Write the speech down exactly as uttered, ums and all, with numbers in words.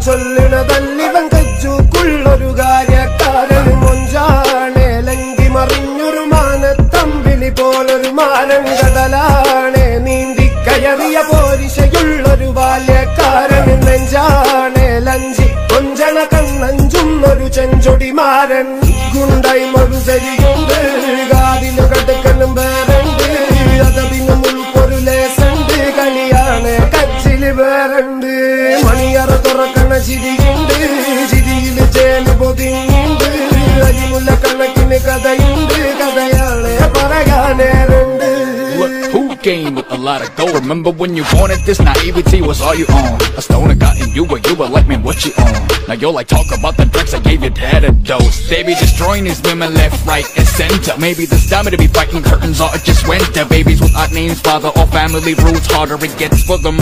ചൊല്ലണതല്ലിവൻ കജ്ജുക്കുള്ളൊരു കാര്യക്കാരൻ മൊഞ്ചാണേ ലങ്കി മറിഞ്ഞൊരു മാനത്തമ്പിളി പോലൊരു മാനം കടലാണേ നീന്തി കയറിയ പോരിശയുള്ളൊരു ബാല്യക്കാരൻ നെഞ്ചാണേ ലഞ്ചി കൊഞ്ചണ കണ്ണഞ്ചുന്നൊരു ചെഞ്ചൊടിമാരൻ ഗുണ്ടായി മറുസരിയുണ്ട് കാതിനു കടുക്കനും വേറുണ്ട് അതതിനും ഉൾപ്പൊരു ലേസുണ്ട് കളിയാണ് കച്ചില് വേറുണ്ട് മണിയറ തുറക്കണ ചിരിയുണ്ട് ചിരിയില് ചേല് പൊതിഞ്ഞുണ്ട് അരിമുല്ല കണക്കിന് കഥയുണ്ട് കഥയാണ് പറയാനേറുണ്ട്. Who came with a lot of gold? Remember when you wanted this? Naivety was all you own. A stoner got in you, but you were like, man, what you own? Now you're like, talk about the drugs I gave your dad a dose. They be destroying these women left, right, and center. Maybe this time to be fighting curtains or it just winter. Babies with odd names, father or family roots. Harder it gets for them